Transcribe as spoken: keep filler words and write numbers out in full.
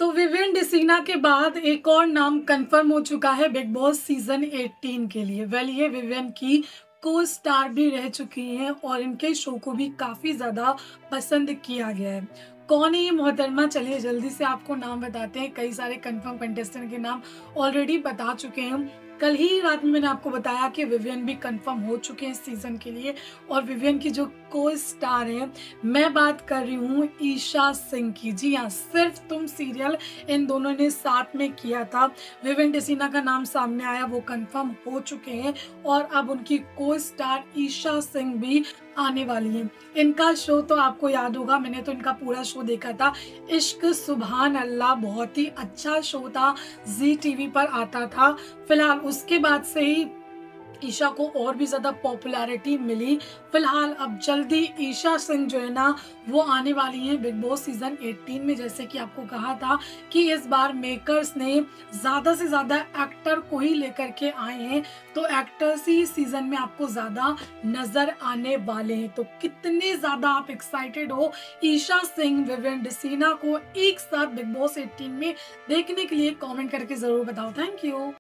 तो विवियन डिसीना के बाद एक और नाम कंफर्म हो चुका है बिग बॉस सीजन अठारह के लिए। वेल ये विवियन की को स्टार भी रह चुकी हैं और इनके शो को भी काफ़ी ज़्यादा पसंद किया गया है। कौन है ये मोहतरमा, चलिए जल्दी से आपको नाम बताते हैं। कई सारे कंफर्म कंटेस्टेंट के नाम ऑलरेडी बता चुके हैं। कल ही रात में मैंने आपको बताया कि विवियन भी कंफर्म हो चुके हैं इस सीजन के लिए। और विवियन की जो को स्टार हैं, मैं बात कर रही हूँ ईशा सिंह की। जी हाँ, सिर्फ तुम सीरियल इन दोनों ने साथ में किया था। विवियन डिसीना का नाम सामने आया, वो कंफर्म हो चुके हैं और अब उनकी को स्टार ईशा सिंह भी आने वाली हैं। इनका शो तो आपको याद होगा, मैंने तो इनका पूरा शो देखा था, इश्क सुभान अल्लाह। बहुत ही अच्छा शो था, जी टीवी पर आता था। फिलहाल उसके बाद से ही ईशा को और भी ज़्यादा पॉपुलैरिटी मिली। फिलहाल अब जल्दी ईशा सिंह जो है ना वो आने वाली हैं बिग बॉस सीजन अठारह में। जैसे कि आपको कहा था कि इस बार मेकर्स ने ज़्यादा से ज़्यादा एक्टर को ही लेकर के आए हैं, तो एक्टर्स ही सीजन में आपको ज़्यादा नज़र आने वाले हैं। तो कितने ज़्यादा आप एक्साइटेड हो ईशा सिंह विवियन डिसीना को एक साथ बिग बॉस अठारह में देखने के लिए? कॉमेंट करके ज़रूर बताओ। Thank you.